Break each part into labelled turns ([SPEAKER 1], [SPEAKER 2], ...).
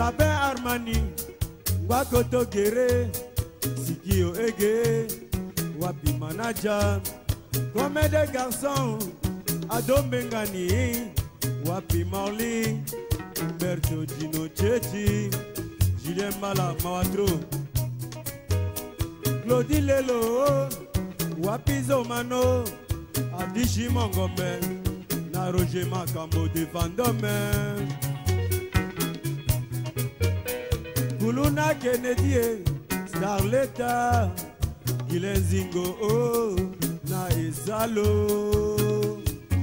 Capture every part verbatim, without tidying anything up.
[SPEAKER 1] Gabin Armani, Wakoto Gere, Sikio Ege, Wapi Manager, comme des garçons, Adom Bengani, Wapi Marli, Umberto Gino Chechi, Julien Mala Mawadro, Claudie Lelo, Wapi Zomano, Adishi Mongombe, na Roger Makambo de Vandome. Kuluna Kennedy, Starleta, Gilenzingo, oh, na Esalo.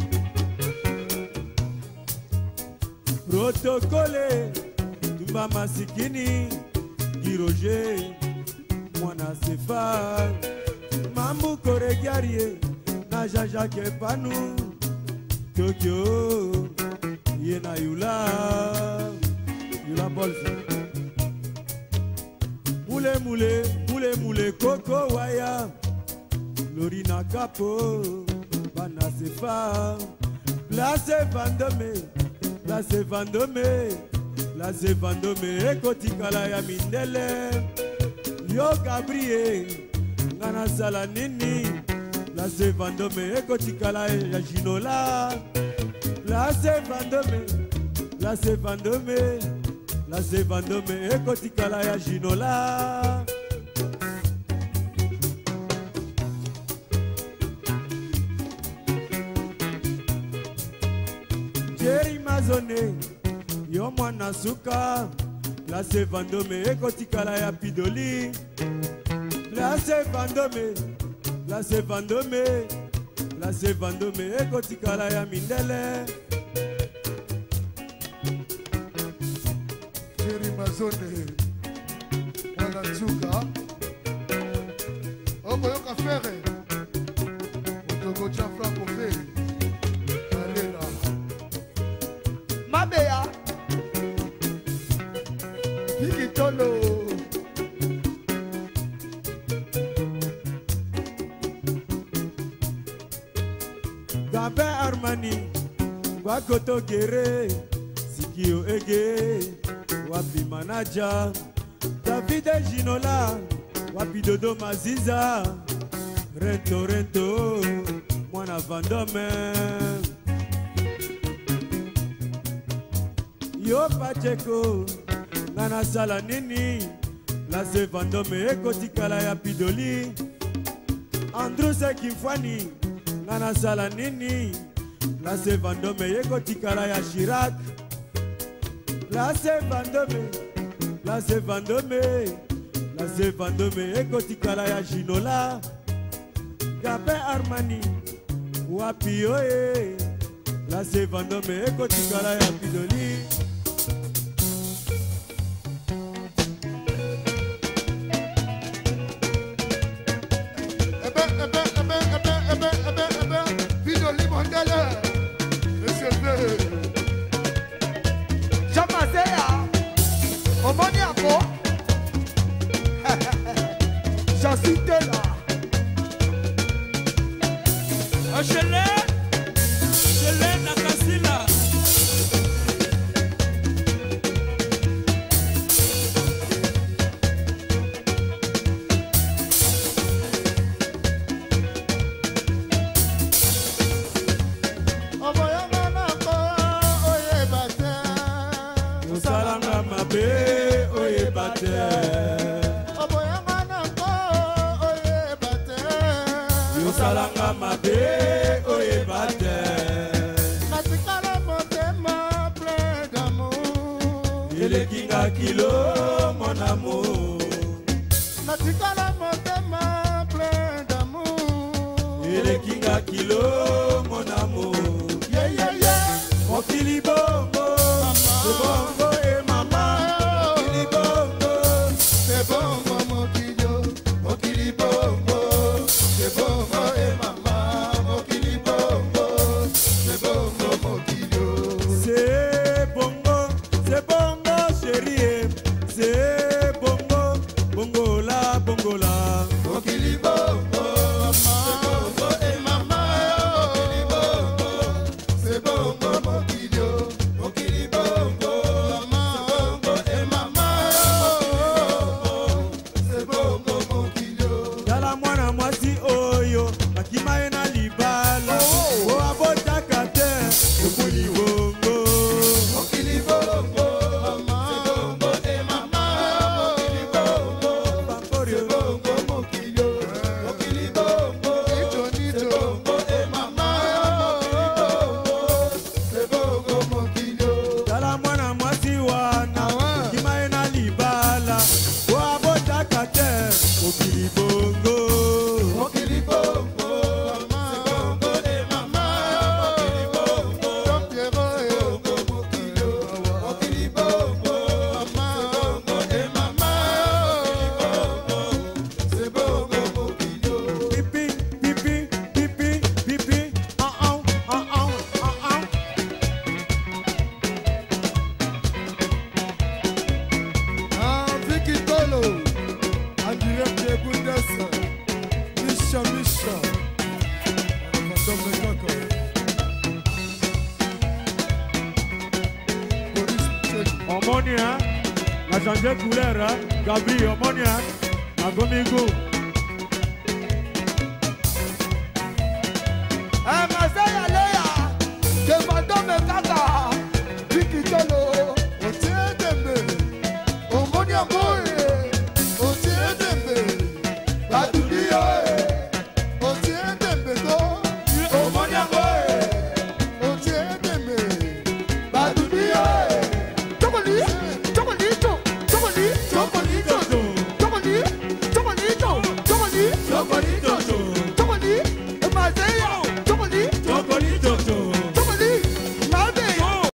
[SPEAKER 1] Protocole, Tumba Masikini, Giroger, Mwana Sefa, Mambu Koregarie, na Jaja Kepanu, Tokyo, Yena Yula, Yula Bolsa. Moule moule, moule moule, Coco Waya, Lorina Capo, Bana Sefa, Place Vandome, Place Vandome, Place Vandome, Ekotikala ya Mindele, Yo Gabriel, Ngana Salanini, Place Vandome, Ekotikala ya Ginola, Place Vandome, Place Vandome, Place Vandome, Ekotikala ya Ginola. Jerry Mazone, Yo Mwana Suka, Place Vandome, Ekotikala ya Pidoli. Place Vandome, Place Vandome, Place Vandome, Ekotikala ya Mindele.
[SPEAKER 2] Jerry Mazone, Mwana Suka, Okoyoka Fere, Otogo Chafra Kofe, Alela.
[SPEAKER 3] Mabea Vikitolo
[SPEAKER 1] Gabin Armani, Wakoto Gere, Sikio Ege, Wapi Manager, David Ginola, Wapi Dodo Maziza, Rento Rento, Mwana Vandome. Yo Pacheco, Nana Salanini, Place Vandome, Ekotikala ya Pidoli. Andrew Sekimfani, Nana Salanini, Place Vandome, Ekotikala ya Chirac. Place Vandome, Place Vandome, Place Vandome, Ekotikala ya Ginola. Gabin Armani, Wapi Oye, Place Vandome, Ekotikala ya Pidoli.
[SPEAKER 4] Salanga mabe oye bate. Natikala motema plein d'amour.
[SPEAKER 1] Ele kinga kilo mon amour.
[SPEAKER 4] Natikala motema plein d'amour.
[SPEAKER 1] Ele kinga kilo mon amour.
[SPEAKER 4] Yeah yeah yeah.
[SPEAKER 1] Mon kili bongo, c'est bongo et maman. Kili bongo,
[SPEAKER 4] c'est bongo mon kilo, mon kili bongo, c'est bongo et maman. Mon kili bongo, c'est bongo mon kilo.
[SPEAKER 1] C'est bongo, c'est bongo chérie, c'est bongo, bongo la, bongo la.
[SPEAKER 4] Mon kili bongo, c'est bongo et maman. Mon kili bongo, c'est bongo mon kilo, mon kili bongo, bongo et maman.
[SPEAKER 1] mwana mwasi oyo akimaye na libala o abotaka te okuli bongo okili bongo mama bongo e mama okili bongo bakori bongo mokilo okili bongo
[SPEAKER 2] Nito, nito.
[SPEAKER 1] bongo e mama okili bongo mokilo tala mwana mwasi wana akimaye na libala o abotaka te okili bongo okili bongo bongo e mama okili bongo
[SPEAKER 2] Pierrot,
[SPEAKER 1] bongo mokilo okili bongo bongo e mama c'est bongo mokilo pipi pipi pipi pipi ah ah ah ah ah ah
[SPEAKER 2] ah, Vicky Tolo, en direct de Bundes, Misha Misha, Madame de Coco. Police check.
[SPEAKER 1] Omoni hein, a changé couleur hein, Gabri Omoni hein, a gomigo.